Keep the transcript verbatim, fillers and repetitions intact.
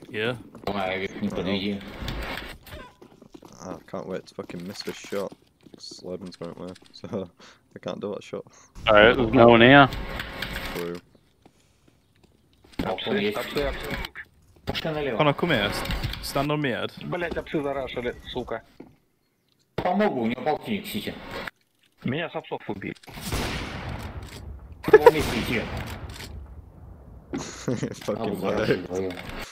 Yeah. I can't wait to fucking miss this shot. Slobin's going away, so I can't do that shot. Alright, there's no one here. True. Апсы, апсы, апсы. Пушка налево. Connor, come here. Stand on mid. Блять, апсы зарашили, сука. Помогу, у него полтинник сидит. Меня с апсов убили. Он вместе идти. Fucking lag.